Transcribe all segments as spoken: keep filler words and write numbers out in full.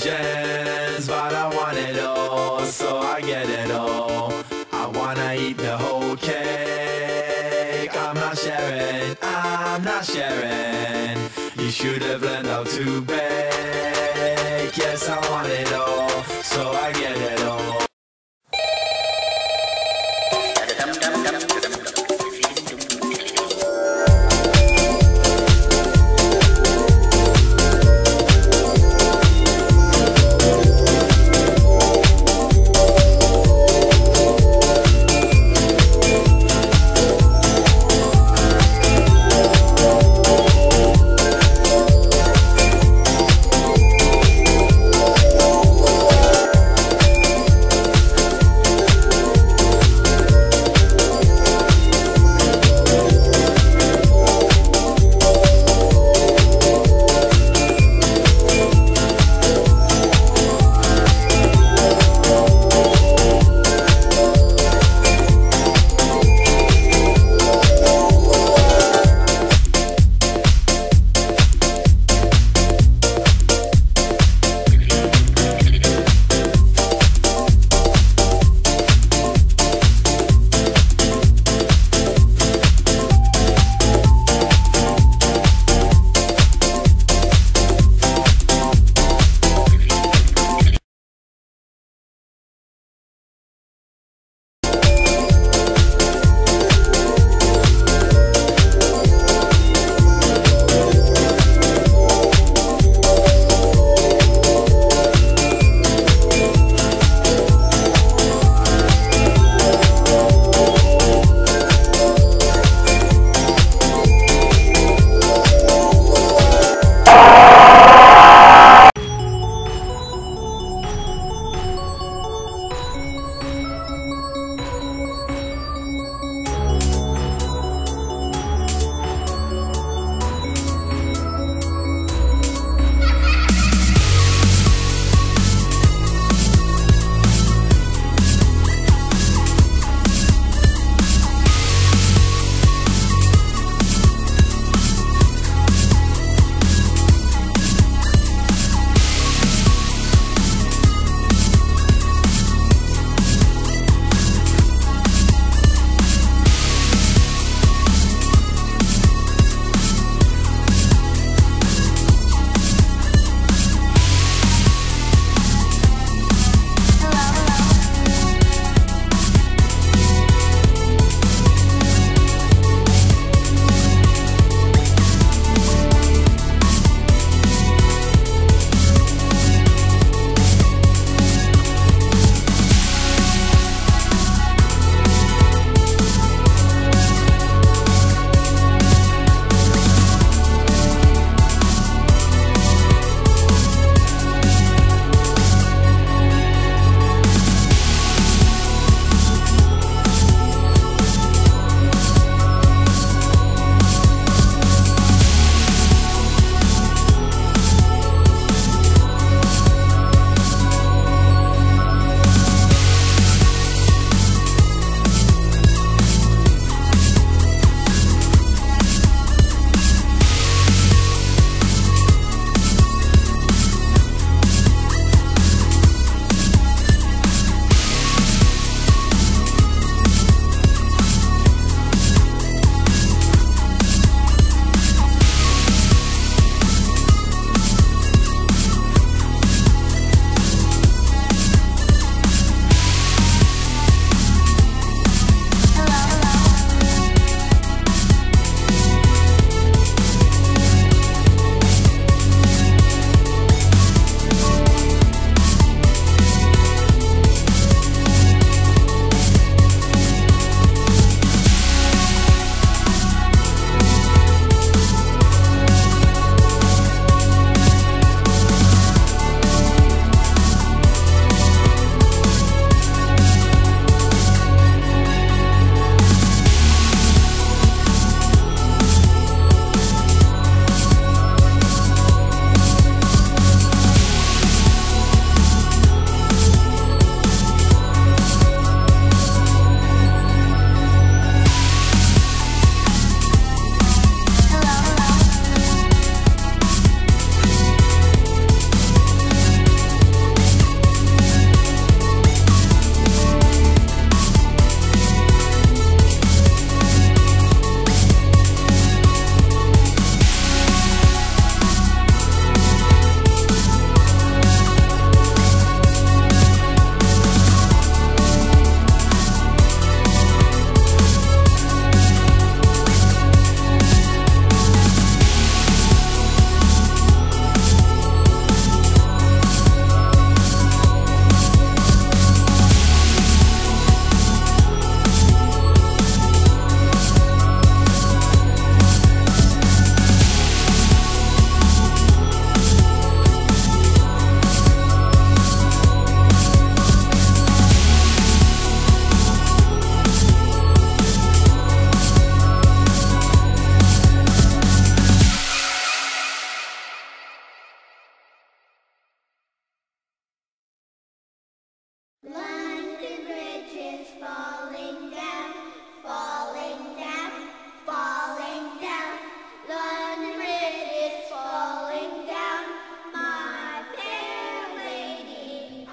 illusions, but I want it all, so I get it all. I wanna eat the whole cake. I'm not sharing, I'm not sharing. You should have learned how to bake. Yes, I want it all, so I get it all. We'll be right back. bridges falling down, falling down, falling down. London Bridge is falling down, my fair lady.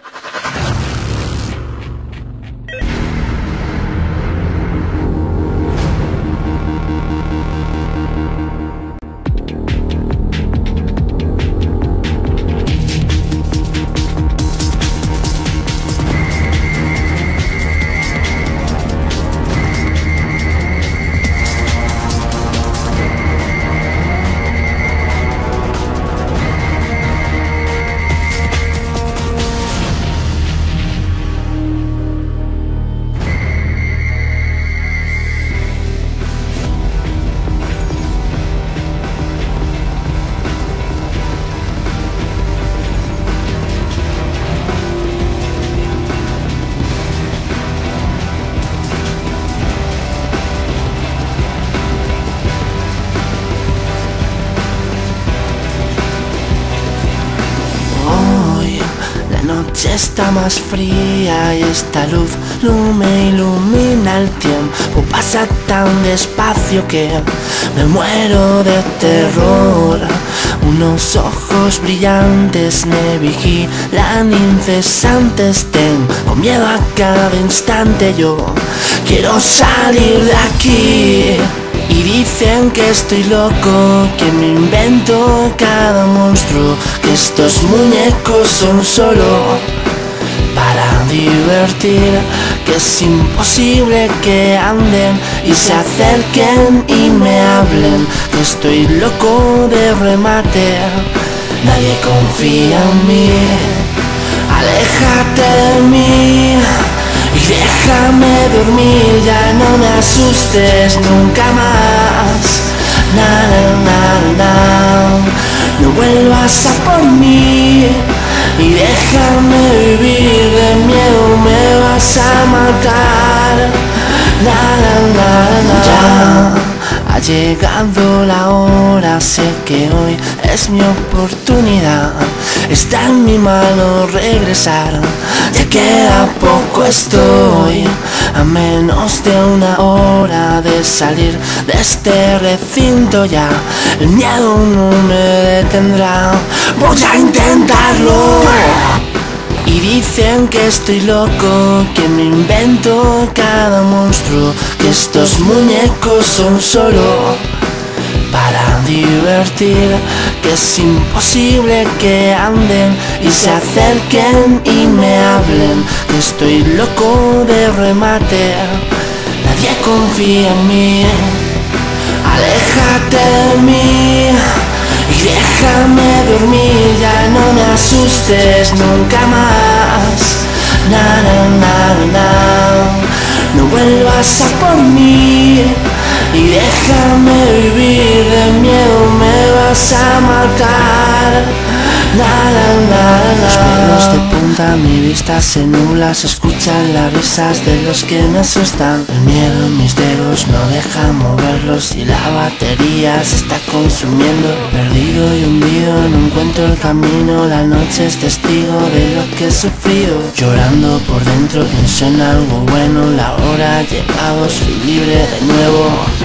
La noche está más fría y esta luz no me ilumina. El tiempo pasa tan despacio que me muero de terror. Unos ojos brillantes me vigilan incesantes. Tengo miedo a cada instante, yo quiero salir de aquí. Y dicen que estoy loco, que me invento cada monstruo, que estos muñecos son solo para divertir, que es imposible que anden y se acerquen y me hablen, que estoy loco de remate, nadie confía en mí. Aléjate de mí y déjame dormir, ya no me asustes nunca más. Na, na, na, na. No vuelvas a por mí y déjame vivir, de miedo me vas a matar. Na, na, na, na. Ya ha llegado la hora, sé que hoy es mi oportunidad. Está en mi mano regresar, ya queda poco, estoy a menos de una hora de salir de este recinto ya. El miedo no me detendrá, voy a intentarlo. Y dicen que estoy loco, que me invento cada monstruo, que estos muñecos son solo para divertir, que es imposible que anden y se acerquen y me hablen, que estoy loco de remate, nadie confía en mí. Aléjate de mí y déjame dormir, ya no me asustes nunca más. Na, na, na, na. No vuelvas a por mí y déjame vivir, de miedo me vas a matar. Na, na, na, na. Los pelos de punta, mi vista se nubla, se escuchan las risas de los que me asustan. El miedo en mis dedos no deja moverlos y la batería se está consumiendo. Perdido y hundido, no encuentro el camino, la noche es testigo de lo que he sufrido. Llorando por dentro pienso en algo bueno, la hora ha llegado, soy libre de nuevo.